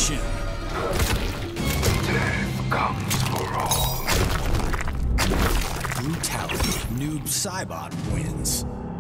Domination. Death comes for all. Brutality. Noob Saibot wins.